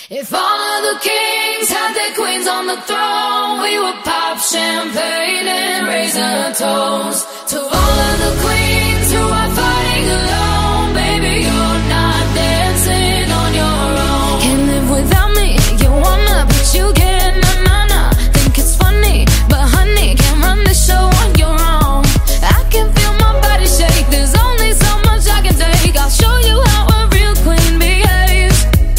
If all of the kings had their queens on the throne, we would pop champagne and raise a toast to all of the queens who are fighting alone. Baby, you're not dancing on your own. Can't live without me, you wanna, but you can't, nah. Think it's funny, but honey, can't run the show on your own. I can feel my body shake, there's only so much I can take. I'll show you how a real queen behaves.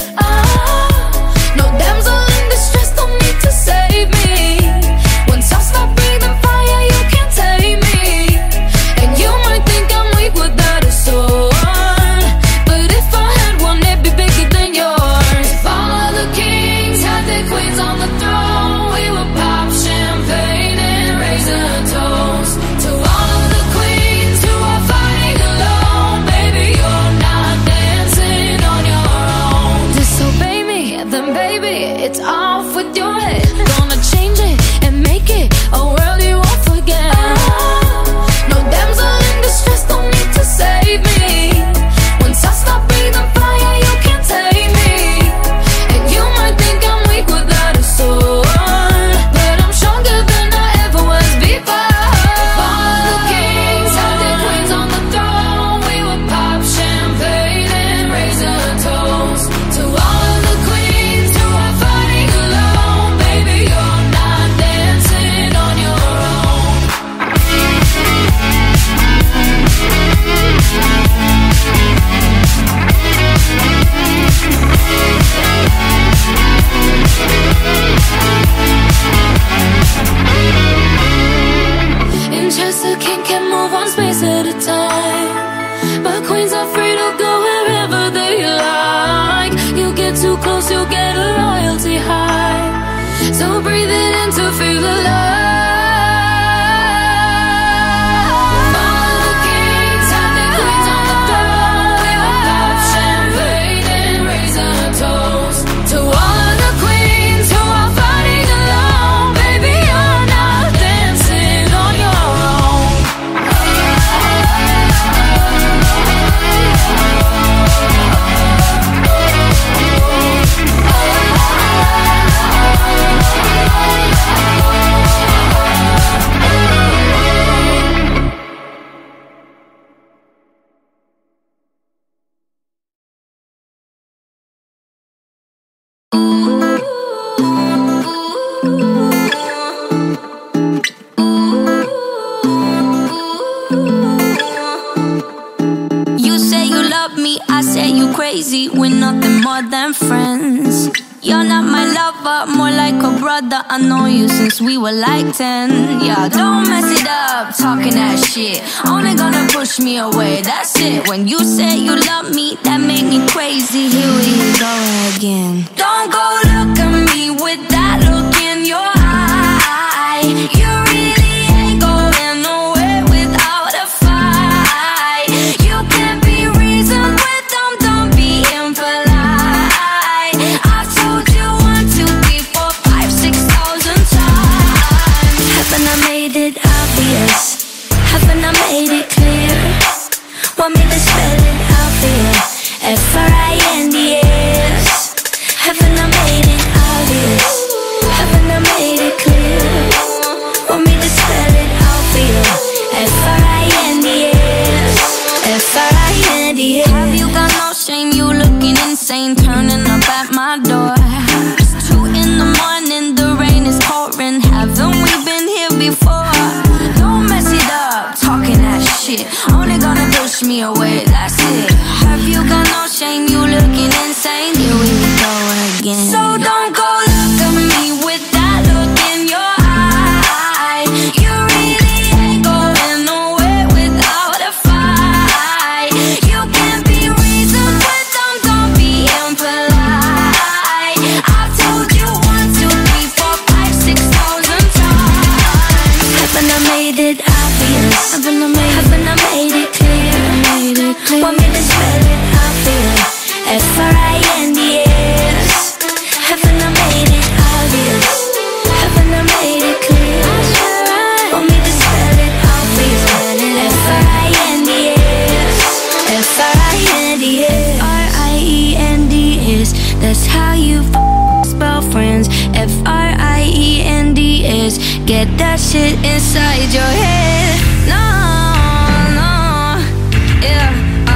No damsel in distress, don't need to save me. Once I stop breathing fire, you can't tame me. And you might think I'm weak without a sword, but if I had one, it'd be bigger than yours. If all of the kings had their queens on the throne, we would pop champagne and raise a toast to all of the queens who are fighting alone. Baby, you're not dancing on your own. Disobey me, then baby, it's off with your head. Gonna change it and make it a world you won't forget. No damsel in distress, don't need to save me. Once I stop breathing fire, you can't tame me. And you might think I'm weak without a sword, but I'm stronger than I ever was before. If all of the kings had their queens on the throne, we would pop champagne and raise a toast to all of the queens who are fighting alone. Baby, you're not dancing on your own. In chess, a king can move one space at a time, but queens are free to go wherever they like. You get too close, you'll get a royalty high. So breathe it in to feel alive. All of the kings had their queens on the throne. We would pop champagne and raise a toast to all of the queens who are fighting alone. Baby, you're not dancing on your own. You say you love me, I say you crazy. We're nothing more than friends. You're not my lover, more like a brother. I know you since we were like 10. Yeah, don't mess it up, talking that shit. Only gonna push me away, that's it. When you say you love me, that made me crazy. Here we go again. Don't go look at me with that look in your eye. You really ain't going nowhere without a fight. You can't be reasoned with them, don't be impolite. I've told you 1, 2, 3, 4, 5, 6,000 times. Haven't I made it obvious? Haven't I made it clear? Want me to spell it out for you? F-R-I-N-D-S. Haven't I made it obvious? Haven't I made it clear? Want me to spell it out for you? F-R-I-N-D-S. F-R-I-N-D-S. Have you got no shame? You looking insane, turning up at my door. It's 2 in the morning, the rain is pouring. Haven't we been here before? Don't mess it up, talking that shit. Only gonna push me away, that's it. Have you got no shame? You looking insane. Here we go again. So don't go look at me with that look in your eye. You really ain't going nowhere without a fight. You can't be reasoned with them, don't be impolite. Friends. Get that shit inside your head. No, no, yeah.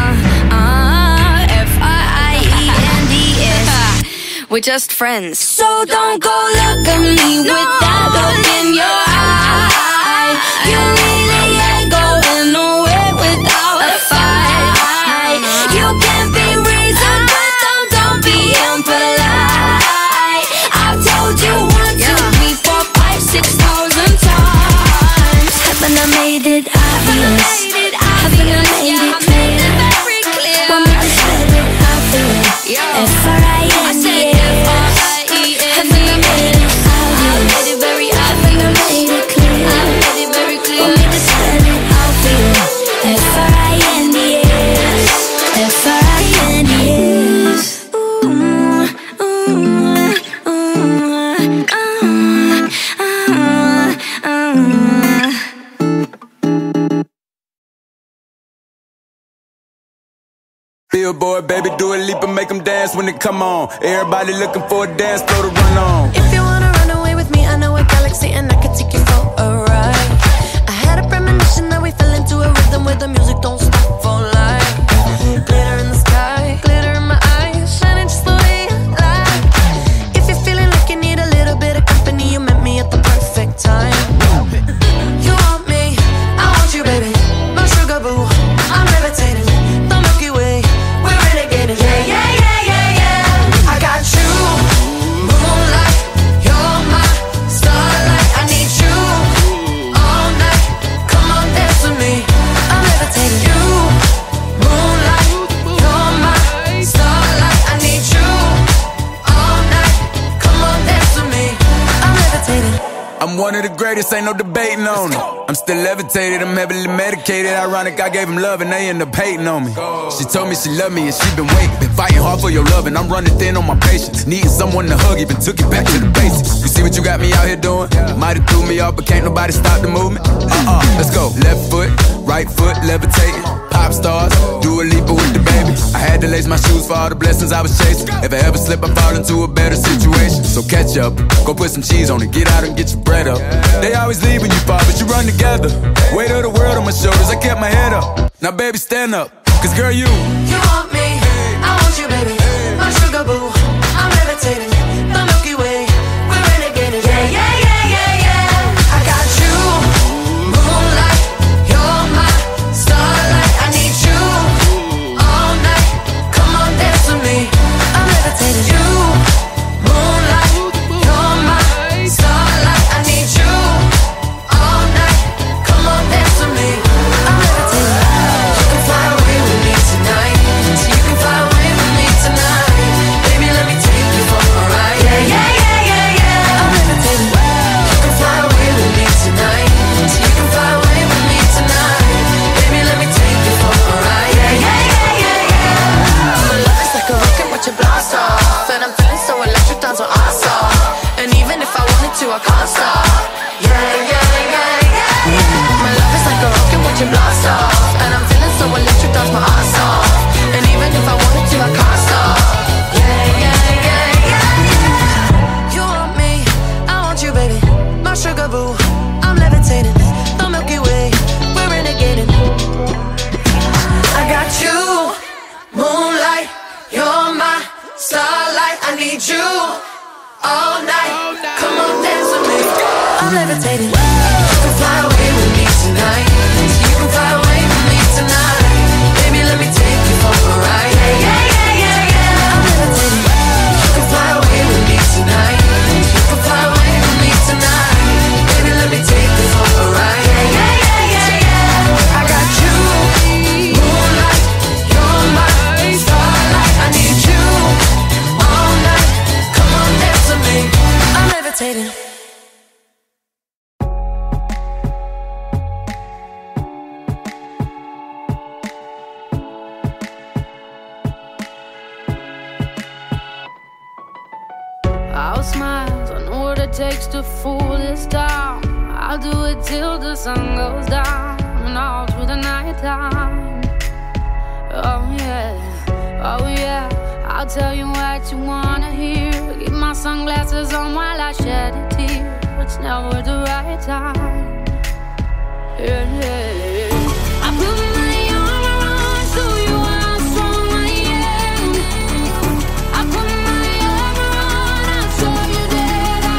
Friends. We're just friends. So don't go look at me with that look in your eye. You really ain't going nowhere without a fight. You can be reasoned, but don't be impolite. I've told you 1, 2, 3, 4, 5, 6,000 times. Haven't I made it obvious? Haven't I made it clear? Want me to spell it obvious? F-R-I-N-D-S. Haven't I made it obvious? Haven't I made it clear? Want me to spell it obvious? F-R-I-N-D-S. F-R-I-N-D-S. Billboard, baby, do a leap and make them dance when they come on. Everybody looking for a dance floor to run on. If you wanna run away with me, I know a galaxy and I can take you for a ride. I had a premonition that we fell into a rhythm where the music don't stop for life. Glitter in the sky, glitter in my eyes, shining just the way I like. If you're feeling like you need a little bit of company, you met me at the perfect time. You want me, I want you, baby, my sugar boo. I'm levitating, the Milky Way. Yeah, yeah, yeah, yeah, yeah. I got you, moonlight, you're my starlight. I need you all night. Come on, dance with me. I'm levitating. You, moonlight, you're my starlight. I need you all night. Come on, dance with me. I'm levitating. I'm one of the greatest, ain't no debating on it. I'm still levitated, I'm heavily medicated. Ironic, I gave them love and they end up hating on me. She told me she loved me and she been waiting. Been fighting hard for your love and I'm running thin on my patience. Needing someone to hug, even took it back to the basics. You see what you got me out here doing? Might have threw me off, but can't nobody stop the movement. Let's go. Left foot, right foot, levitating. Pop stars, do a Lipa with the baby. I had to lace my shoes for all the blessings I was chasing. If I ever slip, I fall into a better situation. So catch up, go put some cheese on it, get out and get your bread up. They always leave when you fall, but you run together. Weight of the world on my shoulders, I kept my head up. Now baby, stand up, cause girl, you want me, I want you, baby, my sugar boo. I'm levitating, the Milky Way. We're renegading, yeah, yeah, yeah, yeah, yeah. I got you, moonlight, you're my starlight. I need you all night. Come on, dance with me. I'm levitating. You, moonlight, you're my starlight. I need you all night. Come on, dance with me. I'm levitating. You can fly away with me tonight. You can fly away with me tonight. Baby, let me take you for a ride. Yeah, yeah, yeah, yeah, yeah. I'm levitating. You can fly away with me tonight. You can fly away with me tonight. Baby, let me take you for a ride. Yeah, yeah, yeah, yeah, yeah. My love is like a rocket, watch it blast off. And I'm feeling so electric, dance on our song. And even if I wanted to, I can't stop. Yeah, yeah, yeah, yeah, yeah. My love is like a rocket, watch it blast off. And I'm feeling so electric, dance my ass off. And even if I wanted to, I can't stop. Yeah, yeah, yeah, yeah, yeah. You want me, I want you, baby, my sugar boo. I'm levitating, the Milky Way. We're renegading. I got you, moonlight, you're my starlight. I need you all night. Come on, dance with me. I'm levitating. You can fly away with me tonight. You can fly away with me tonight. Baby, let me take you for a ride. Yeah, yeah, yeah, yeah, yeah. I'm levitating. You can fly away with me tonight. You can fly away with me tonight. Baby, let me take you for a ride. Yeah, yeah, yeah, yeah, yeah. I got you, moonlight, you're my starlight. I need you all night. Come on, dance with me. I'm levitating. I'll smile, I know what it takes to fool this town. I'll do it till the sun goes down and all through the night time. Oh yeah, I'll tell you what you wanna hear. Keep my sunglasses on while I shed a tear. It's never the right time. Yeah, yeah. I put my arm around, show you how strong I am. I put my arm around, I'll show you that I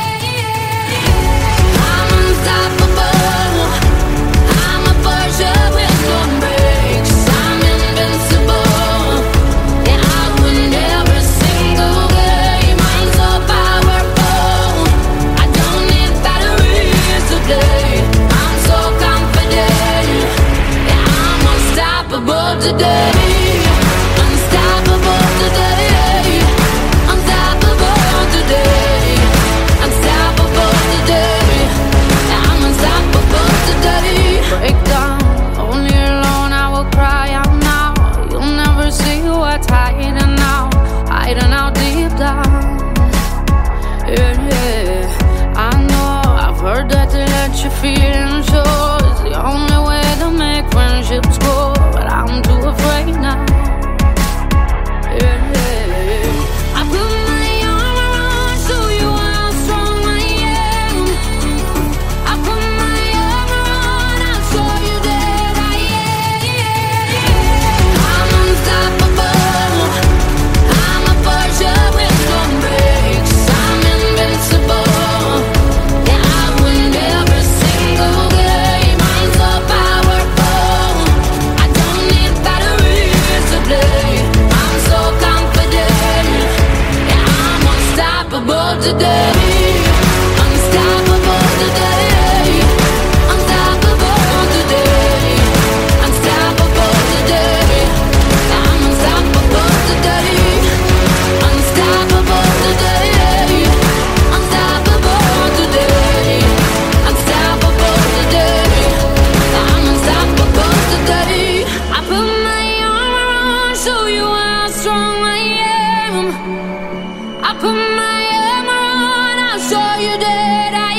am. I'm unstoppable. I'm a Porsche with no brakes. I'm invincible. Yeah, I win every single game. I'm so powerful. I don't need batteries to play. I'm so confident. Yeah, I'm unstoppable today. Unstoppable today. Unstoppable today. Unstoppable today. Yeah, I'm unstoppable today. Break down, only alone I will cry out now. You'll never see what's hiding out deep down. Yeah, yeah. I know I've heard that to let your feelings show is the only way to make friendships grow, but I'm too afraid now. Yeah, yeah. I put my arm around, show you how strong I am. I put my arm around, I'll show you that I am. I'm unstoppable. I'm a Porsche with no brakes. I'm invincible. Yeah, I win every single game. I'm so powerful. I don't need batteries to play. I'm so confident. Yeah, I'm unstoppable today. Unstoppable today. Unstoppable today. Unstoppable today. I'm unstoppable today. Unstoppable today. Unstoppable today. Unstoppable today. I'm unstoppable today. I put my arm around, show you how strong I am. I put my arm around, I'll show you that I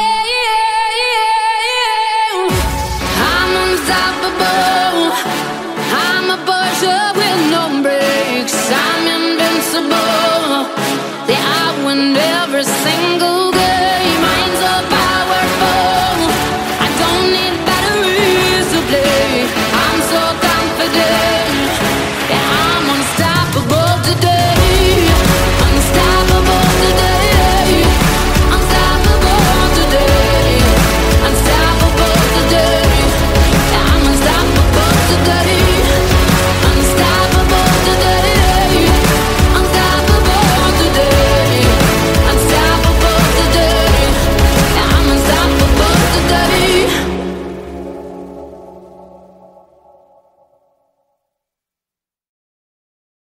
am. I'm unstoppable. I'm a Porsche with no brakes. I'm invincible. Yeah, I win every single